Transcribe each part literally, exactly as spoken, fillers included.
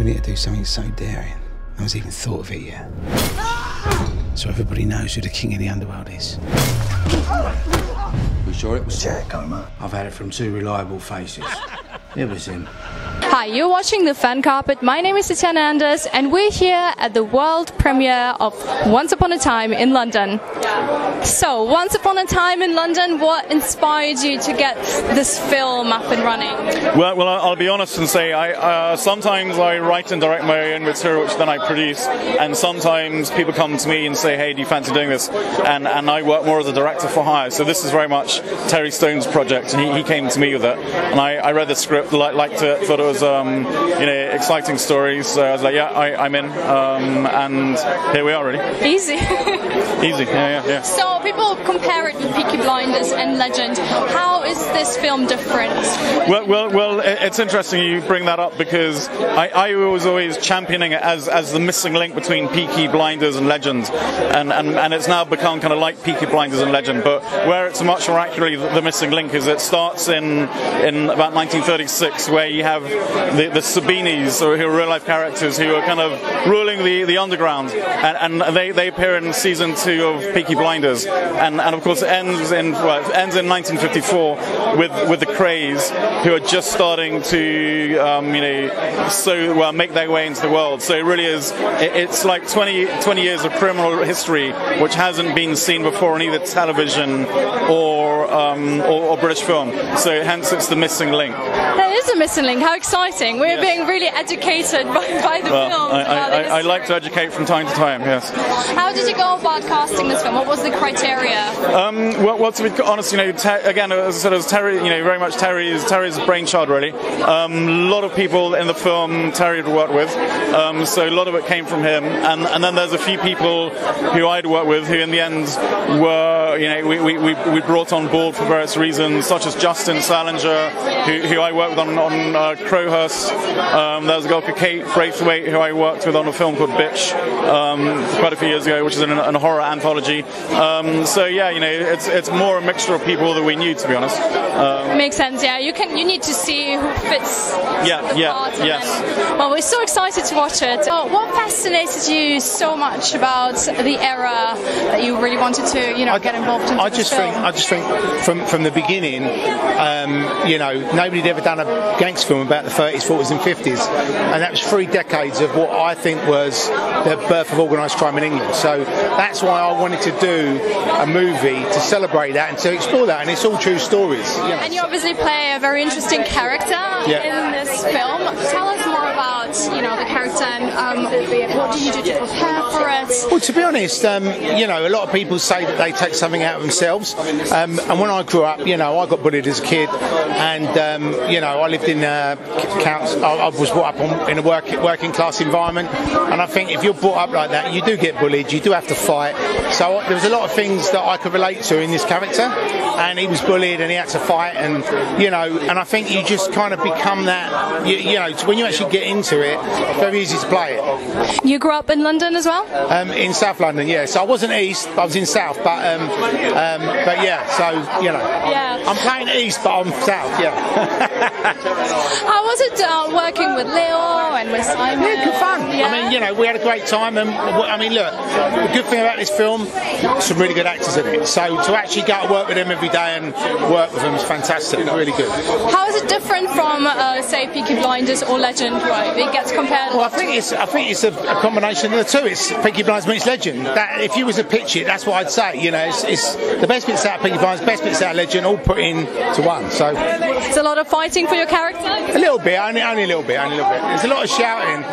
We need to do something so daring. No one's even thought of it yet. So everybody knows who the king of the underworld is. You sure it was Jack Comer? I've had it from two reliable faces. It was him. Hi, you're watching The Fan Carpet. My name is Tatiana Anders, and we're here at the world premiere of Once Upon a Time in London. So, Once Upon a Time in London, what inspired you to get this film up and running? Well, well I'll be honest and say, I uh, sometimes I write and direct my own material, which then I produce, and sometimes people come to me and say, hey, do you fancy doing this? And, and I work more as a director for hire, so this is very much Terry Stone's project, and he, he came to me with it. And I, I read the script, li liked it, thought it was um, you know, exciting stories, so I was like, yeah, I, I'm in, um, and here we are, really. Easy. Easy, yeah, yeah, yeah. So people compare it with Peaky Blinders and Legend. How is this film different? Well, well, well. It's interesting you bring that up because I, I was always championing it as as the missing link between Peaky Blinders and Legend, and and, and it's now become kind of like Peaky Blinders and Legend. But where it's much more accurately the, the missing link is it starts in in about nineteen thirty-six, where you have the, the Sabinis, or who are real life characters who are kind of ruling the the underground, and, and they they appear in season two of Peaky Blinders. And, and of course it ends in well, it ends in nineteen fifty-four with with the Krays, who are just starting to um, you know so well make their way into the world. So it really is it, it's like twenty, twenty years of criminal history which hasn't been seen before in either television or um, or, or British film. So hence it's the missing link. There is a missing link. How exciting! We're Yes. being really educated by, by the Well, film. I, about I, the I, I like to history. educate from time to time. Yes. How did you go about casting this film? What was the criteria? Um, well, well, to be honest, you know, ter again, as I said, it was Terry, you know, very much Terry's Terry's brainchild, really. Um, a lot of people in the film Terry had worked with, um, so a lot of it came from him. And, and then there's a few people who I'd worked with who, in the end, were, you know, we, we, we, we brought on board for various reasons, such as Justin Salinger, who, who I worked with on, on uh, Crowhurst. Um, there was a girl called Kate Braithwaite, who I worked with on a film called Bitch um, quite a few years ago, which is an, an horror anthology. Um, so yeah, you know, it's it's more a mixture of people that we knew, to be honest. Um, Makes sense. Yeah, you can. You need to see who fits. Yeah, the yeah, part and yes. then- well, we're so excited to watch it. Oh, what fascinated you so much about the era that you really wanted to, you know, I, get involved in? I just think, I just think, from from the beginning, um, you know, nobody'd ever done a gangster film about the thirties, forties, and fifties, and that was three decades of what I think was the birth of organised crime in England. So that's why I wanted to do a movie to celebrate that and to explore that, and it's all true stories. You know. And you obviously play a very interesting character Yeah. in this film. Tell us more about, you know, the character and um, what did you do to prepare for it? Well, to be honest, um, you know, a lot of people say that they take something out of themselves. Um, and when I grew up, you know, I got bullied as a kid, and um, you know, I lived in uh, counts. I, I was brought up on, in a work, working class environment, and I think if you're brought up like that, you do get bullied. You do have to fight. So there was a lot of things that I could relate to in this character, and he was bullied and he had to fight, and you know, and I think you just kind of become that. You, you know, when you actually get into it, very easy to play it. You grew up in London as well? Um, in South London, yeah. So I wasn't East, I was in South, but um, um, but yeah. So you know, Yeah. I'm playing East, but I'm South, yeah. How was it uh, working with Leo and with Simon? Yeah, good fun. Yeah. I mean, you know, we had a great time, and I mean, look, the good thing about this film, some really good actors in it. So to actually go to work with them every day and work with them is fantastic. Really good. How is it different from, uh, say, Peaky Blinders or Legend, right? It gets compared. Well, I think it's I think it's a, a combination of the two. It's Peaky Blinders meets Legend. That if you was to pitch it, that's what I'd say. You know, it's, it's the best bits out of Peaky Blinders, best bits out of Legend, all put in to one. So It's a lot of fighting for your character. a little bit, only only a little bit, only a little bit. There's a lot of shouting.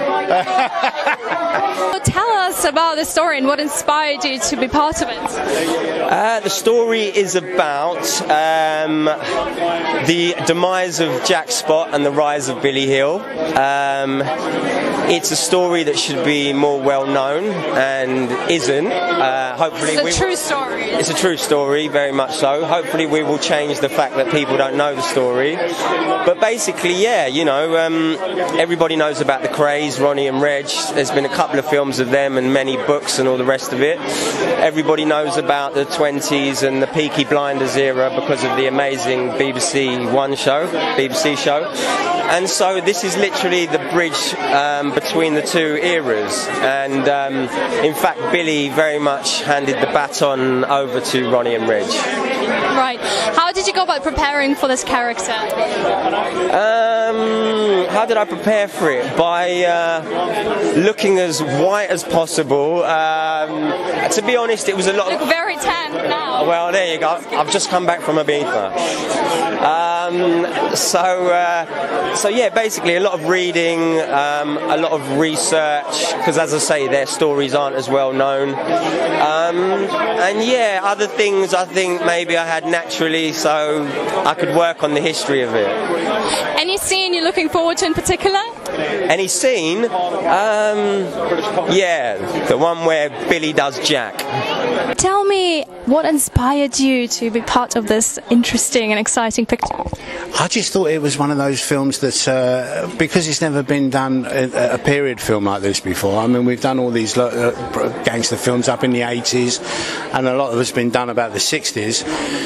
So tell us about the story and what inspired you to be part of it. Uh, the story is about um, the demise of Jack Spot and the rise of Billy Hill. Um, it's a story that should be more well known and isn't. Uh, hopefully, It's a we true story. It's a true story, very much so. Hopefully we will change the fact that people don't know the story. But basically, yeah, you know, um, everybody knows about the Krays, Ronnie and Reg. There's been a couple of films of them and in many books and all the rest of it. Everybody knows about the twenties and the Peaky Blinders era because of the amazing B B C One show, B B C show. And so this is literally the bridge um, between the two eras. And um, in fact, Billy very much handed the baton over to Ronnie and Reg. Right. How did you go about preparing for this character? Um, how did I prepare for it? By uh, looking as white as possible. Um, to be honest, it was a lot You of... look very tan now. Well, there you go. I've just come back from Ibiza. Um, so, uh, so yeah, basically a lot of reading, um, a lot of research, because as I say, their stories aren't as well known. Um, and yeah, other things I think maybe I had naturally, so I could work on the history of it. Any scene you're looking forward to in particular? Any scene? Um, yeah, the one where Billy does Jack. Tell me what inspired you to be part of this interesting and exciting picture? I just thought it was one of those films that, uh, because it's never been done a, a period film like this before. I mean, we've done all these uh, gangster films up in the eighties, and a lot of it's been done about the sixties.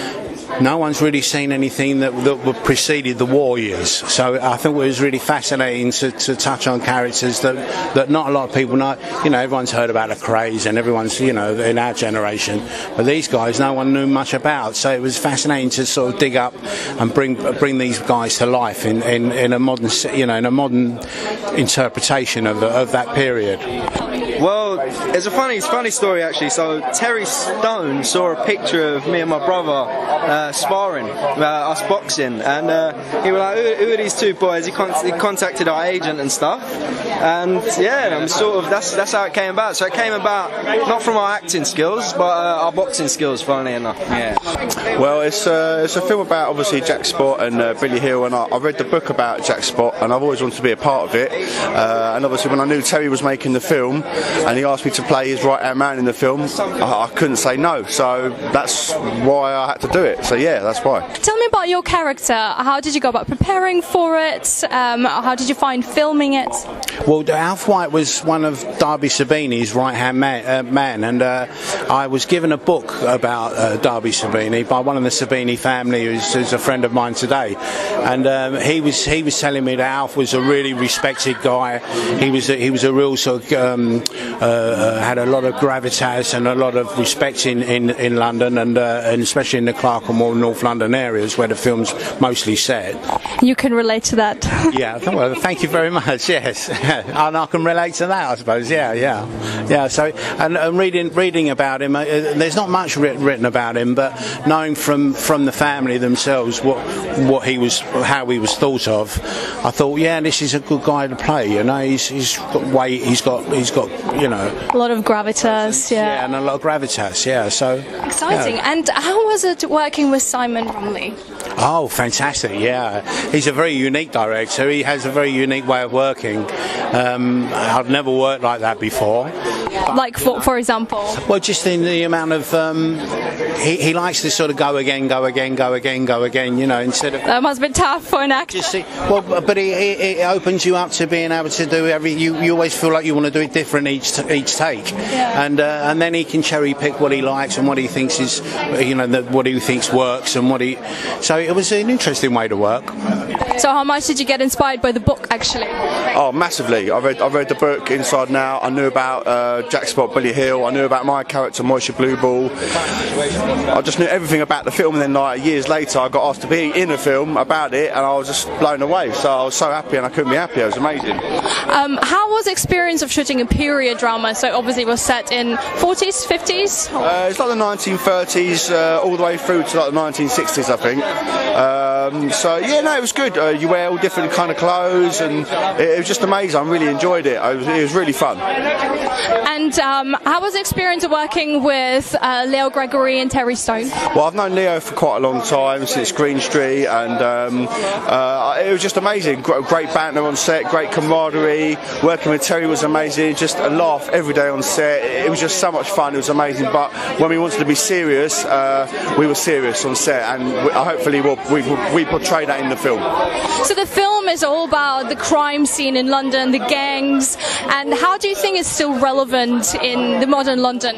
No one's really seen anything that, that preceded the war years. So I think it was really fascinating to, to touch on characters that, that not a lot of people know. You know, everyone's heard about the Krays and everyone's, you know, in our generation. But these guys, no one knew much about. So it was fascinating to sort of dig up and bring bring these guys to life in, in, in a modern, you know, in a modern interpretation of, of that period. Well, it's a funny, it's a funny story actually. So Terry Stone saw a picture of me and my brother uh, sparring, uh, us boxing, and uh, he was like, who, who are these two boys? He, con he contacted our agent and stuff, and yeah, I'm sort of that's that's how it came about. So it came about not from our acting skills, but uh, our boxing skills, funnily enough. Yeah. Well, it's uh, it's a film about obviously Jack Spot and uh, Billy Hill, and I, I read the book about Jack Spot, and I've always wanted to be a part of it. Uh, and obviously, when I knew Terry was making the film, and he asked me to play his right-hand man in the film, I, I couldn't say no. So that's why I had to do it. So yeah, that's why. Tell me about your character. How did you go about preparing for it? Um, how did you find filming it? Well, Alf White was one of Darby Sabini's right-hand man, uh, man, and uh, I was given a book about uh, Darby Sabini by one of the Sabini family, who's, who's a friend of mine today, and um, he was he was telling me that Alf was a really respected guy. He was a, he was a real sort of um, uh, uh, had a lot of gravitas and a lot of respect in in, in London, and uh, and especially in the Clerkenwell, North London areas where the film's mostly set. You can relate to that. Yeah, well, thank you very much. Yes, and I can relate to that, I suppose. Yeah, yeah, yeah. So, and, and reading reading about him, uh, there's not much writ written about him, but knowing from from the family themselves what what he was, how he was thought of, I thought, yeah, this is a good guy to play. You know, he's he's got weight, he's got he's got you know a lot of gravitas. Yeah, yeah, and a lot of gravitas. Yeah, so exciting. Yeah. And how was it working with Simon Rumley? Oh, fantastic! Yeah, he's a very unique director. He has a very unique way of working. Um, I've never worked like that before. Like, for, for example? Well, just in the amount of... Um, he, he likes to sort of go again, go again, go again, go again, you know, instead of... That must be tough for an actor. Just see, well, but it, it, it opens you up to being able to do every... You, you always feel like you want to do it different each each take. Yeah. And uh, and then he can cherry pick what he likes and what he thinks is, you know, the, what he thinks works and what he... So it was an interesting way to work. So how much did you get inspired by the book, actually? Oh, massively. I read I read the book inside and out. I knew about uh, Jack Spot, Billy Hill. I knew about my character, Moisha Blueball. I just knew everything about the film, and then like years later I got asked to be in a film about it, and I was just blown away. So I was so happy, and I couldn't be happier. It was amazing. Um, how was the experience of shooting a period drama? So obviously it was set in forties, fifties? Uh, it's like the nineteen thirties uh, all the way through to like the nineteen sixties, I think. Um, so yeah, no, it was good. Uh, you wear all different kind of clothes, and it, it was just amazing. I really enjoyed it. I was, it was really fun. And um, how was the experience of working with uh, Leo Gregory and Terry Stone? Well, I've known Leo for quite a long time, since Green Street, and um, uh, it was just amazing. Great banter on set, great camaraderie. Working with Terry was amazing. Just a laugh every day on set. It was just so much fun. It was amazing. But when we wanted to be serious, uh, we were serious on set, and we, hopefully we'll, we, we really portray that in the film. So the film is all about the crime scene in London, the gangs, and how do you think it's still relevant in the modern London?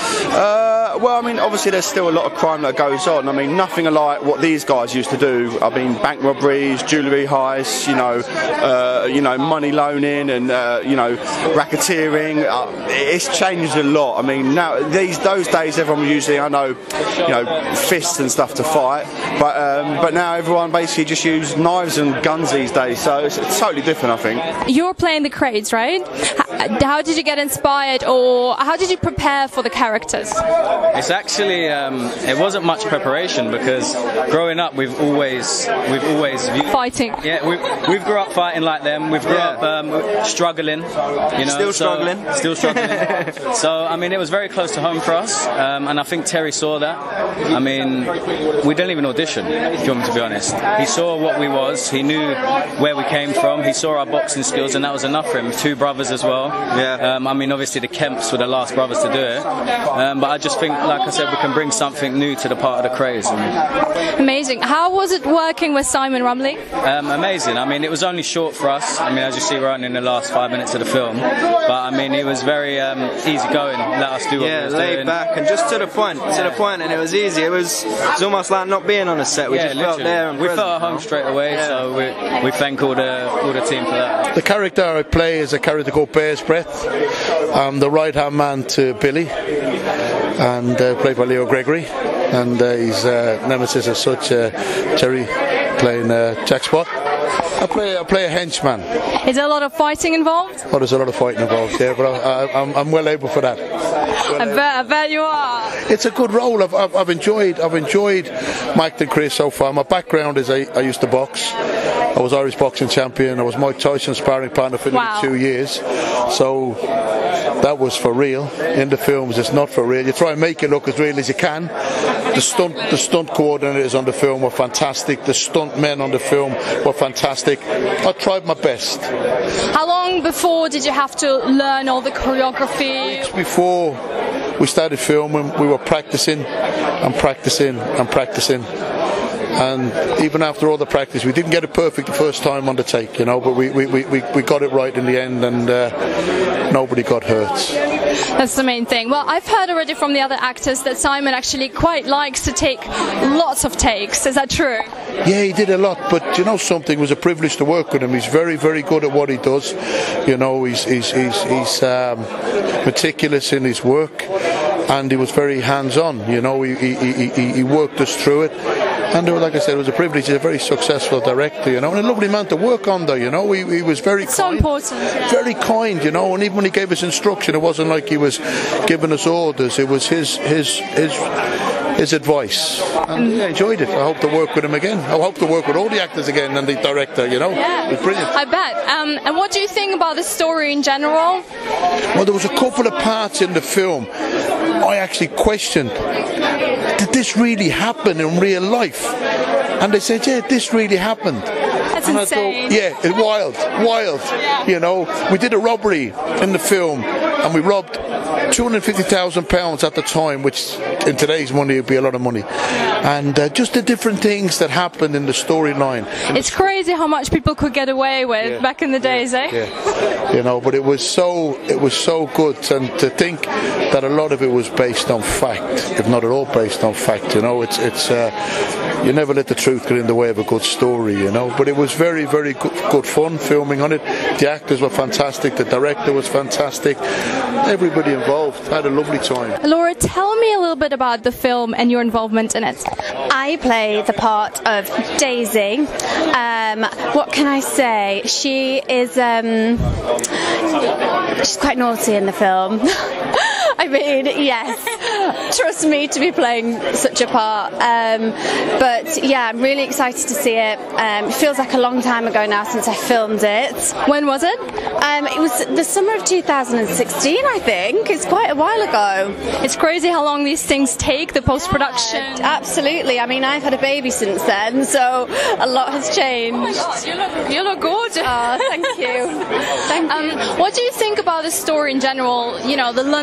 Uh, well, I mean, obviously there's still a lot of crime that goes on. I mean, nothing like what these guys used to do. I mean, bank robberies, jewellery heists, you know, uh, you know, money loaning, and uh, you know, racketeering. Uh, it's changed a lot. I mean, now these those days everyone was usually, I know, you know, fists and stuff to fight, but um, but now everyone basically just uses knives and guns these days. So it's, it's totally different, I think. You're playing the Crates, right? How did you get inspired, or how did you prepare for the characters? It's actually um, it wasn't much preparation, because growing up we've always we've always viewed, fighting. Yeah, we've we've grew up fighting like them. We've grew yeah. up um, struggling. You know, still so, struggling. Still struggling. So I mean, it was very close to home for us, um, and I think Terry saw that. I mean, we didn't even audition, if you want me to be honest. He saw what we was. He knew where we came from. He saw our boxing skills, and that was enough for him. Two brothers as well. Yeah. Um, I mean, obviously the Kemps were the last brothers to do it, um, but I just think, like I said, we can bring something new to the part of the Craze. Amazing. How was it working with Simon Rumley? Um, amazing. I mean, it was only short for us. I mean, as you see, we're only in the last five minutes of the film, but I mean, it was very um, easy going. Let us do what yeah, we was laid doing. back and just to the point, to the point, and it was easy. It was, it was almost like not being on a set. We yeah, just literally. felt there and we present, felt at home straight away. Yeah. So we we thank all the all the team for that. The character I play is a character called Bear's Breath. I'm the right hand man to Billy, and uh, played by Leo Gregory, and uh, his uh, nemesis as such, uh, Terry, playing uh, Jack Spot. I play, I play a henchman. Is there a lot of fighting involved? Oh, there's a lot of fighting involved, yeah, but I, I, I'm, I'm well able for that. Well I bet, I bet you are. It's a good role. I've, I've, I've enjoyed, I've enjoyed Mike and Chris so far. My background is I, I used to box. I was Irish boxing champion. I was Mike Tyson's sparring partner for wow. two years. So that was for real. In the films, it's not for real. You try and make it look as real as you can. The stunt, the stunt coordinators on the film were fantastic. The stunt men on the film were fantastic. I tried my best. How long before did you have to learn all the choreography? Weeks before we started filming, we were practicing and practicing and practicing. And even after all the practice, we didn't get it perfect the first time on the take, you know, but we, we, we, we got it right in the end, and uh, nobody got hurt. That's the main thing. Well, I've heard already from the other actors that Simon actually quite likes to take lots of takes. Is that true? Yeah, he did a lot, but you know something, it was a privilege to work with him. He's very, very good at what he does. You know, he's, he's, he's, he's um, meticulous in his work, and he was very hands-on. You know, he, he, he, he worked us through it. And like I said, it was a privilege. He's a very successful director, you know, and a lovely man to work under, you know. He, he was very it's kind. so important. Yeah. Very kind, you know, and even when he gave us instruction, it wasn't like he was giving us orders. It was his his his his advice. And yeah, I enjoyed it. I hope to work with him again. I hope to work with all the actors again and the director, you know. Yeah. It was brilliant. I bet. Um, and what do you think about the story in general? Well, there was a couple of parts in the film I actually questioned. Did this really happen in real life? And they said, yeah, this really happened. That's and insane. I thought, yeah, it's wild, wild. You know, we did a robbery in the film, and we robbed two hundred fifty thousand pounds at the time, which in today's money would be a lot of money. And uh, just the different things that happened in the storyline. It's crazy how much people could get away with yeah. back in the days, yeah. eh? Yeah. You know, but it was so it was so good, and to think that a lot of it was based on fact, if not at all based on fact. You know, it's it's uh, you never let the truth get in the way of a good story. You know, but it was very very good, good fun filming on it. The actors were fantastic. The director was fantastic. Everybody involved had a lovely time. Laura, tell me a little bit about the film and your involvement in it. I play the part of Daisy. Um, what can I say? She is um, she's quite naughty in the film. I mean, yes, trust me to be playing such a part. Um, but yeah, I'm really excited to see it. Um, it feels like a long time ago now since I filmed it. When was it? Um, it was the summer of two thousand sixteen, I think. It's quite a while ago. It's crazy how long these things take, the post-production. Yeah, absolutely. I mean, I've had a baby since then, so a lot has changed. Oh my God, you look, you look gorgeous. Oh, thank you. Thank um, you. What do you think about the story in general? You know, the London crime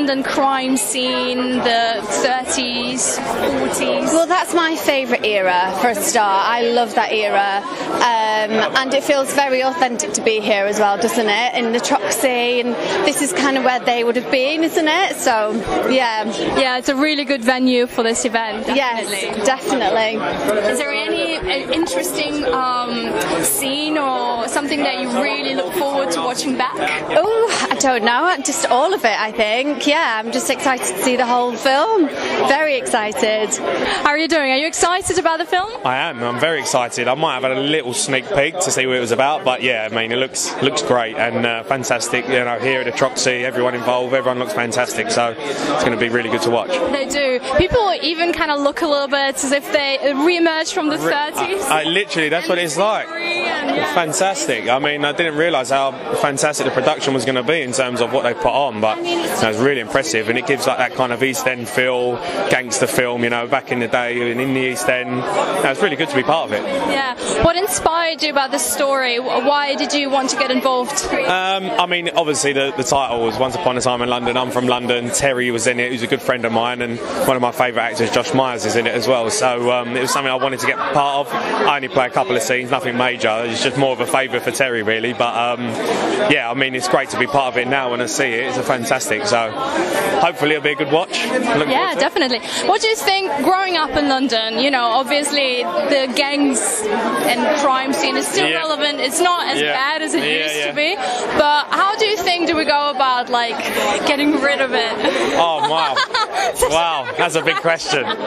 crime scene, the thirties, forties? Well, that's my favourite era for a start. I love that era, um, and it feels very authentic to be here as well, doesn't it? In the Troxy, and this is kind of where they would have been, isn't it? So, yeah. Yeah, it's a really good venue for this event. Definitely. Yes, definitely. Is there any uh, interesting um, scene or something that you really look forward to watching back? Oh, I don't know. Just all of it, I think. Yeah, I'm just excited to see the whole film. Very excited. How are you doing? Are you excited about the film? I am. I'm very excited. I might have had a little sneak peek to see what it was about, but yeah, I mean, it looks looks great and uh, fantastic. You know, here at the Troxy, everyone involved, everyone looks fantastic. So it's going to be really good to watch. They do. People even kind of look a little bit as if they re-emerged from the thirties. I, I, literally, that's what it's like. Yeah. Fantastic. I mean, I didn't realise how fantastic the production was going to be in terms of what they put on, but you know, it was really impressive, and it gives like that kind of East End feel, gangster film, you know, back in the day in the East End. You know, it's really good to be part of it. Yeah. What inspired you about this story? Why did you want to get involved? Um, I mean, obviously the, the title was Once Upon a Time in London. I'm from London. Terry was in it, who's a good friend of mine, and one of my favourite actors, Josh Myers, is in it as well. So um, it was something I wanted to get part of. I only play a couple of scenes, nothing major. It's just more of a favour for Terry, really. But um, yeah, I mean, it's great to be part of it now and to see it. It's a fantastic. So hopefully it'll be a good watch. Look yeah, definitely. What do you think, growing up in London, you know, obviously the gangs and crime scene is still yeah. relevant. It's not as yeah. bad as it yeah, used yeah. to be. But how do you think do we go about, like, getting rid of it? Oh, wow. Wow, that's a big question. Um,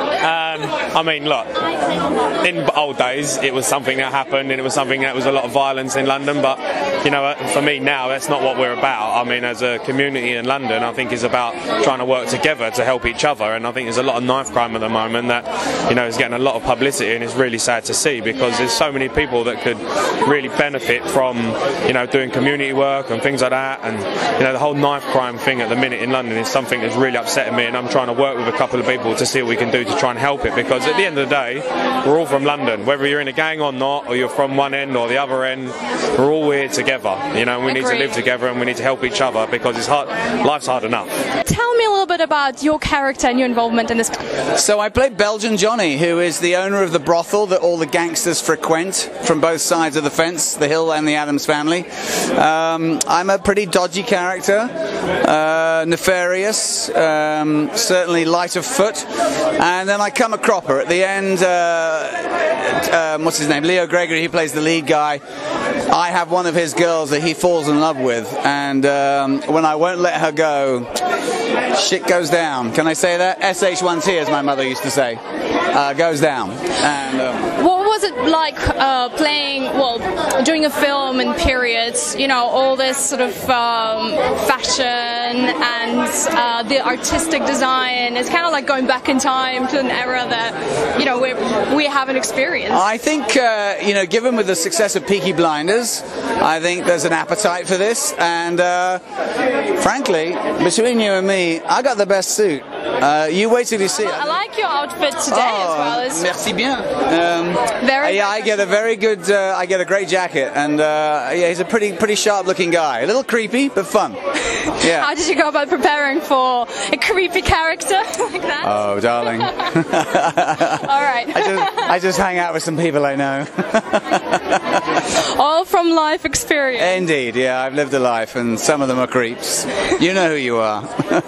I mean, look, in old days, it was something that happened, and it was something that was a lot of violence in London, but, you know, for me now, that's not what we're about. I mean, as a community in London, I think it's about trying to work together to help each other, and I think there's a lot of knife crime at the moment that, you know, is getting a lot of publicity, and it's really sad to see, because there's so many people that could really benefit from, you know, doing community work and things like that, and, you know, the whole knife crime thing at the minute in London is something that's really upsetting me, and I'm trying to work with a couple of people to see what we can do to try and help it, because at the end of the day, we're all from London, whether you're in a gang or not, or you're from one end or the other end, we're all here together, you know, and we Agreed. need to live together, and we need to help each other, because it's hard, life's hard enough. Tell me a little bit about your character and your involvement in this. So I played Belgian Johnny, who is the owner of the brothel that all the gangsters frequent from both sides of the fence, the Hill and the Addams family. Um, I'm a pretty dodgy character, uh, nefarious, um, certainly light of foot, and then I come a cropper. At the end, uh, um, what's his name? Leo Gregory, he plays the lead guy. I have one of his girls that he falls in love with, and um, when I won't let her go, shit goes down. Can I say that? S H one T, as my mother used to say, uh, goes down. And um, what was it like uh, playing, well, doing a film in periods, you know, all this sort of um, fashion and uh, the artistic design? It's kind of like going back in time to an era that, you know, we we haven't experienced. I think, uh, you know, given with the success of Peaky Blinders, I think there's an appetite for this, and uh, frankly, between you and me, I got the best suit. Uh, you wait till you see it. I like your outfit today oh, as well. It's merci bien. Um, very. Yeah, I get a very good. Uh, I get a great jacket, and uh, yeah, he's a pretty, pretty sharp-looking guy. A little creepy, but fun. Yeah. How did you go about preparing for a creepy character like that? Oh, darling. All right. I just, I just hang out with some people I know. All from life experience. Indeed, yeah, I've lived a life, and some of them are creeps. You know who you are.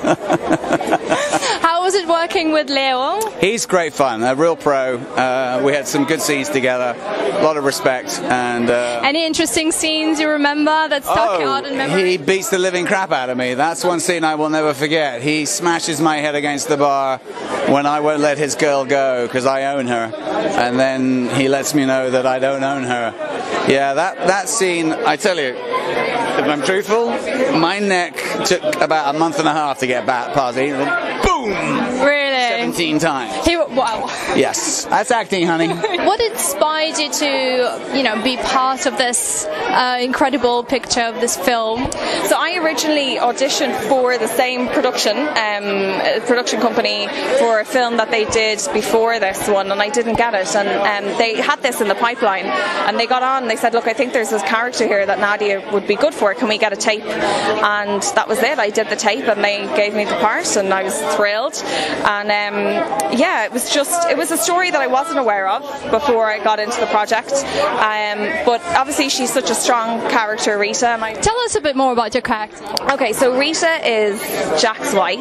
How was it working with Leo? He's great fun, a real pro. Uh, we had some good scenes together, a lot of respect. And uh, any interesting scenes you remember that stuck oh, out in memory? He beats the living crap out of me. That's one scene I will never forget. He smashes my head against the bar when I won't let his girl go because I own her, and then he lets me know that I don't own her. Yeah, that that scene, I tell you, if I'm truthful, my neck took about a month and a half to get back past it. Boom! Really? seventeen times. He, Wow. Yes, that's acting, honey. What inspired you to, you know, be part of this uh, incredible picture of this film? So I originally auditioned for the same production, um, production company for a film that they did before this one, and I didn't get it. And um, they had this in the pipeline, and they got on. And they said, "Look, I think there's this character here that Nadia would be good for. Can we get a tape?" And that was it. I did the tape, and they gave me the part, and I was thrilled. And um, yeah, it was just it was a story that I wasn't aware of before I got into the project. Um, but obviously, she's such a strong character, Rita. My Tell us a bit more about your character. Okay, so Rita is Jack's wife,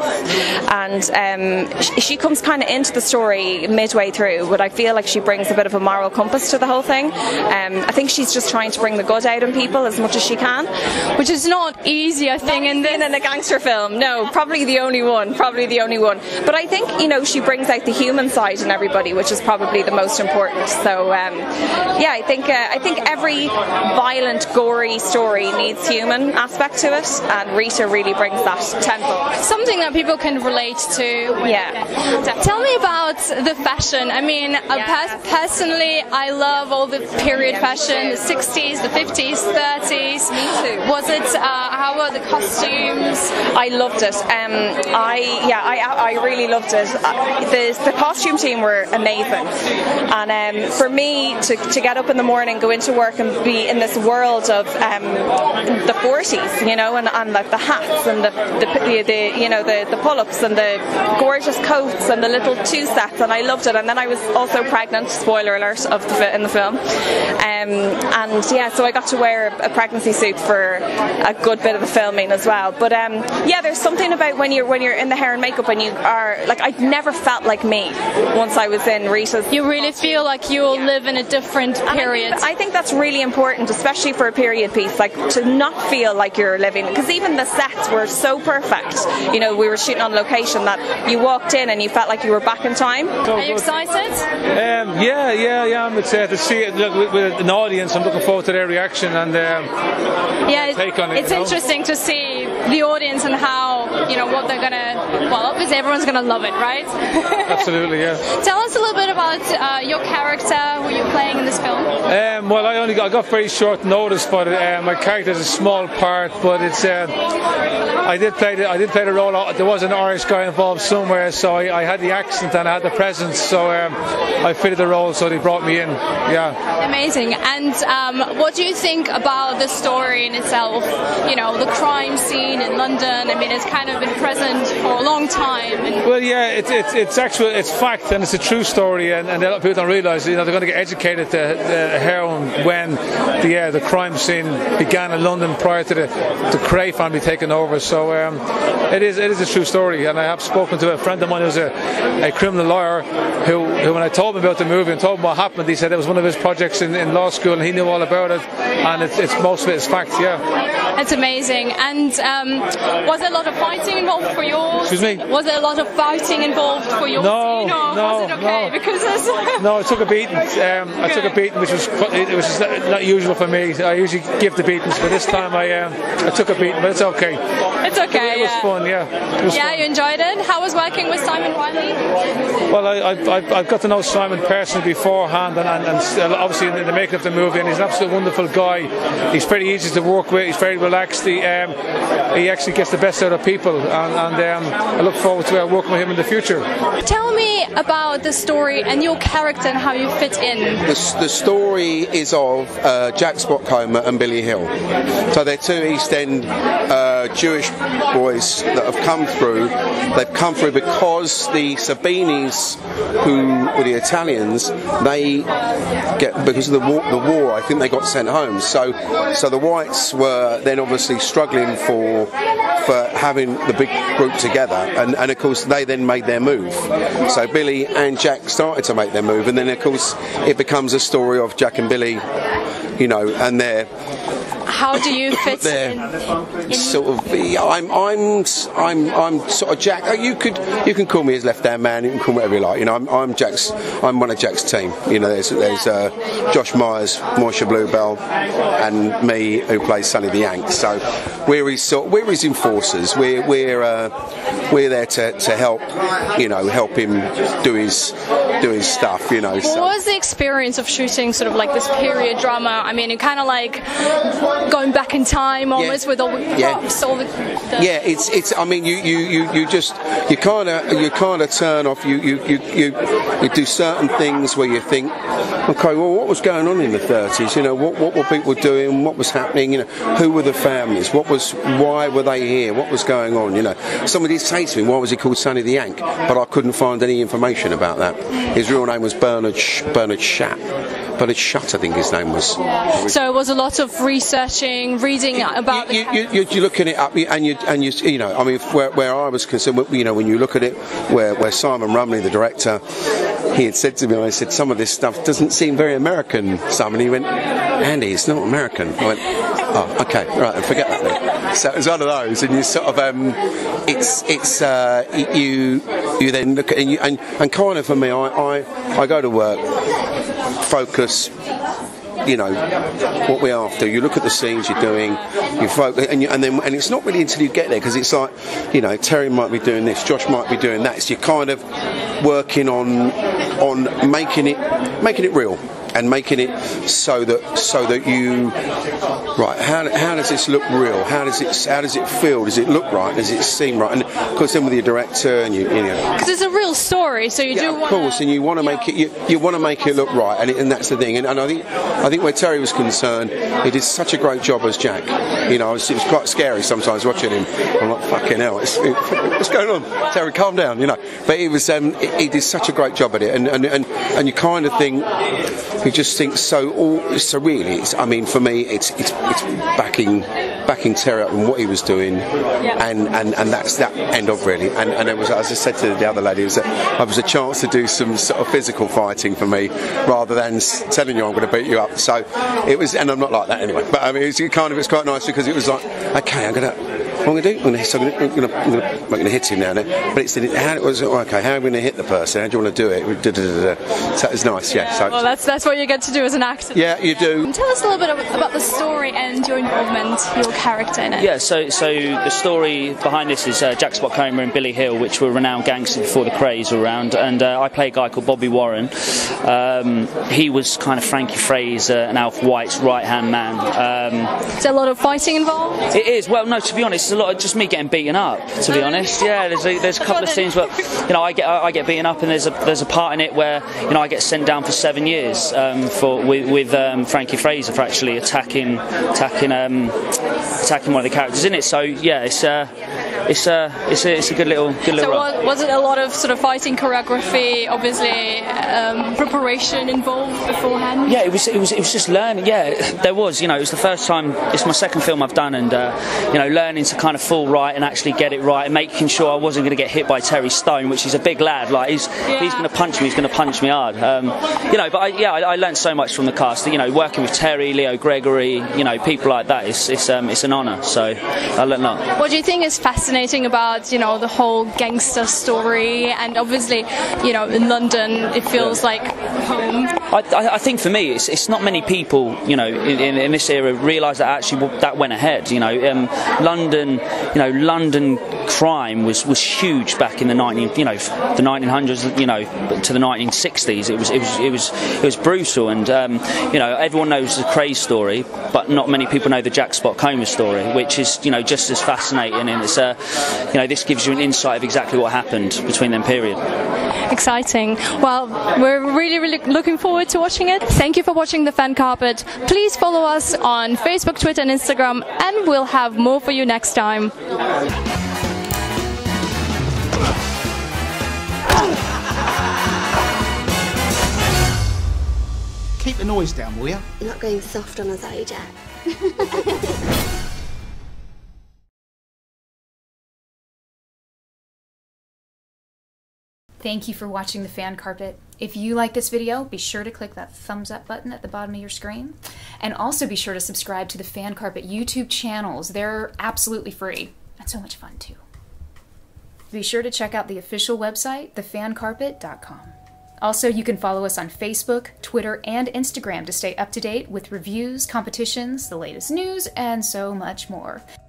and um, she, she comes kind of into the story midway through, but I feel like she brings a bit of a moral compass to the whole thing. Um, I think she's just trying to bring the good out in people as much as she can, which is not easy, I think, in, in, in a gangster film. No, probably the only one, probably the only one. But I think, you know, she brings out the human side in everybody, which is probably the most important. So um, yeah, I think uh, I think every violent, gory story needs human aspect to it, and Rita really brings that tenfold. Something that people can relate to. Yeah. Tell me about the fashion. I mean, uh, yeah. per personally, I love all the period fashion, the sixties, the fifties, thirties. Me too. Was it? Uh, how were the costumes? I loved it. Um, I yeah, I I really loved it. Uh, the the costume team were amazing, and um, for me to to get up in the morning, go into work, and be in this world of um, the forties, you know, and, and like the hats and the the, the you know the, the pull-ups and the gorgeous coats and the little two sets, and I loved it. And then I was also pregnant. Spoiler alert of the in the film, um, and yeah, so I got to wear a pregnancy suit for a good bit of the filming as well. But um, yeah, there's something about when you're when you're in the hair and makeup and you are like, I never felt like me once I was in Rita's. You really feel like you'll yeah. live in a different period. I think, I think that's really important, especially for a period piece, like to not feel like you're living, because even the sets were so perfect. You know, we were shooting on location that you walked in and you felt like you were back in time. So are you excited? Um, yeah, yeah, yeah. I'm excited to see it look, with, with an audience. I'm looking forward to their reaction and um, yeah, take on it. It's you know? interesting to see the audience and how, you know, what they're gonna. Well, obviously everyone's gonna love it, right? Absolutely, yeah. Tell us a little bit about uh, your character, who you're playing in this film. Um, well, I only got, I got very short notice, but uh, my character is a small part. But it's uh, I did play the I did play the role. There was an Irish guy involved somewhere, so I, I had the accent and I had the presence, so um, I fitted the role. So they brought me in. Yeah. Amazing. And um, what do you think about the story in itself? You know, the crime scene in London. I mean, it's kind of been present for a long time. And well, yeah, it's it's it's actual, it's fact, and it's a true story, and, and a lot of people don't realise. You know, they're going to get educated to the heroin when the yeah, the crime scene began in London prior to the the Cray family taking over. So um, it is it is a true story, and I have spoken to a friend of mine who's a, a criminal lawyer who, who, when I told him about the movie and told him what happened, he said it was one of his projects in, in law school, and he knew all about it, and it's, it's most of it is fact. Yeah. It's amazing. And um, was there a lot of fighting involved for yours? Excuse me? Was there a lot of fighting involved for yours? No, no, no, was it okay? no. Because there's no, I took a beating. Um, I took a beating, which was which is not, not usual for me. I usually give the beatings, but this time I um, I took a beating, but it's okay. It's okay. It, it was yeah. fun, yeah. It was yeah, fun. You enjoyed it. How was working with Simon Riley? Well, I, I, I've got to know Simon personally beforehand, and, and, and obviously in the making of the movie, and he's an absolute wonderful guy. He's very easy to work with. He's very relaxed. He, um, he actually gets the best out of people, and, and um, I look forward to uh, working with him in the future. Tell me about the story and your character and how you fit in. The, the story is of uh, Jack Spotcomer and Billy Hill. So they're two East End uh, Jewish boys that have come through. They've come through because the Sabinis, who were the Italians, they get because of the war, the war. I think they got sent home. So, so the whites were then obviously struggling for for having the big group together, and, and of course they then made their move. So Billy and Jack started to make their move, and then of course it becomes a story of Jack and Billy, you know, and their. How do you fit in, in? Sort of, I'm, I'm, I'm, I'm sort of Jack. Oh, you could, you can call me his left-hand man. You can call me whatever you like. You know, I'm, I'm Jack's. I'm one of Jack's team. You know, there's, there's uh, Josh Myers, Moisha Bluebell, and me who plays Sonny the Yank. So we're his sort, we're his enforcers. We're, we're, uh, we're there to, to help. You know, help him do his doing stuff, you know. What so. was the experience of shooting sort of like this period drama? I mean, it kind of like going back in time almost, yeah. with all the props, yeah. all the, the. Yeah, it's it's. I mean, you you you, you just you kind of you kind of turn off. You you, you you you do certain things where you think, okay, well, what was going on in the thirties? You know, what what were people doing? What was happening? You know, who were the families? What was why were they here? What was going on? You know, somebody did say to me, why was he called Sonny the Yank? But I couldn't find any information about that. His real name was Bernard Sh- Bernard Schatt. Bernard Schatt, I think his name was. So it was a lot of researching, reading about. You, you, you, you're looking it up, and you and you you know, I mean, where, where I was concerned, you know, when you look at it, where where Simon Rumley, the director, he had said to me, I said, some of this stuff doesn't seem very American, Simon. He went, Andy, it's not American. I went, oh, okay, right, then forget that then. So it was one of those, and you sort of, um, it's it's uh, you you then look at and you, and, and kind of for me, I, I I go to work, focus. You know what we're after. You look at the scenes you're doing, you focus, and, you, and then and it's not really until you get there, because it's like, you know, Terry might be doing this, Josh might be doing that. So you're kind of working on on making it making it real. And making it so that so that you right. How, how does this look real? How does it how does it feel? Does it look right? Does it seem right? And of course, then with your director and you, you know, because it's a real story, so you yeah, do. Of wanna, course, and you want to make it you, you want to make it look right, and, it, and that's the thing. And, and I think I think where Terry was concerned, he did such a great job as Jack. You know, it was, it was quite scary sometimes watching him. I'm like, fucking hell, it's, it, what's going on? Terry, calm down, you know. But he was um, he, he did such a great job at it, and and and, and you kind of think. You just think so. All so really, it's, I mean, for me, it's it's it's backing backing Terry up and what he was doing, yeah. and, and and that's that end of really. And and it was, as I said to the other lady, it was a, it was a chance to do some sort of physical fighting for me, rather than telling you I'm going to beat you up. So it was, and I'm not like that anyway. But I mean, it's kind of it's quite nice because it was like, okay, I'm going to. What I'm going to do? I'm going to, so I'm going to, I'm going to, I'm going to hit him now. But it's how it was. Okay, how am I going to hit the person? How do you want to do it? Da, da, da, da. So it's nice, yeah. So, well, that's that's what you get to do as an actor. Yeah, you do. Tell us a little bit about the story and your involvement, your character in it. Yeah, so so the story behind this is uh, Jack Spot Comer and Billy Hill, which were renowned gangsters before the craze were around, and uh, I play a guy called Bobby Warren. Um, he was kind of Frankie Fraser and Alf White's right-hand man. Um, is there a lot of fighting involved? It is. Well, no, to be honest, it's a lot of just me getting beaten up. To be honest, yeah. There's a, there's a couple of scenes where, you know, I get I get beaten up, and there's a there's a part in it where, you know, I get sent down for seven years um, for with, with um, Frankie Fraser for actually attacking attacking um, attacking one of the characters in it. So yeah, it's uh, it's uh, it's a, it's a good little good little. So run. was it a lot of sort of fighting choreography, obviously um, preparation involved beforehand? Yeah, it was it was it was just learning. Yeah, there was. You know, it was the first time. It's my second film I've done, and uh, you know, learning to kind of fall right and actually get it right, and making sure I wasn't going to get hit by Terry Stone, which is a big lad. Like he's yeah. he's going to punch me. He's going to punch me hard. Um, you know, but I, yeah, I, I learned so much from the cast. You know, working with Terry, Leo Gregory, you know, people like that. It's it's um, it's an honour. So I learned a lot. What do you think is fascinating about, you know, the whole gangster story? And obviously, you know, in London, it feels yeah. like home. I, I, I think for me, it's it's not many people, you know, in, in, in this era realise that actually that went ahead. You know, um, London, you know, London crime was, was huge back in the nineteen, you know, the nineteen hundreds, you know, to the nineteen sixties. It was it was it was it was brutal, and um, you know, everyone knows the Craze story, but not many people know the Jack Spot Comer story, which is, you know, just as fascinating. And it's uh, you know, this gives you an insight of exactly what happened between them period. Exciting. Well, we're really, really looking forward to watching it. Thank you for watching The Fan Carpet. Please follow us on Facebook, Twitter and Instagram, and we'll have more for you next time. Keep the noise down, will you? You're not going soft on us, are you, Jack? Thank you for watching The Fan Carpet. If you like this video, be sure to click that thumbs up button at the bottom of your screen. And also be sure to subscribe to the Fan Carpet YouTube channels. They're absolutely free and so much fun too. Be sure to check out the official website, the fan carpet dot com. Also, you can follow us on Facebook, Twitter, and Instagram to stay up to date with reviews, competitions, the latest news, and so much more.